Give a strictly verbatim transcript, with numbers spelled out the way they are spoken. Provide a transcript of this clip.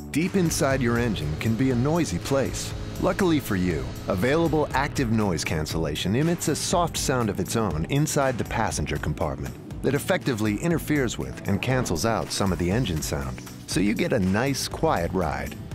Deep inside your engine can be a noisy place. Luckily for you, available active noise cancellation emits a soft sound of its own inside the passenger compartment that effectively interferes with and cancels out some of the engine sound, so you get a nice, quiet ride.